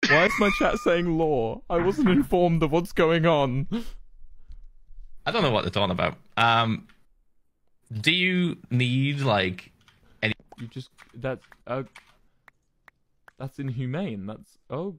Why is my chat saying law? I wasn't informed of what's going on. I don't know what they're talking about. Do you need like any? You just that's inhumane. That's